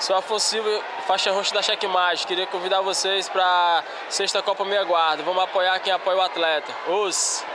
Sou Afonso Silva, faixa roxa da Checkmate. Queria convidar vocês para sexta Copa Meia Guarda. Vamos apoiar quem apoia o atleta. Os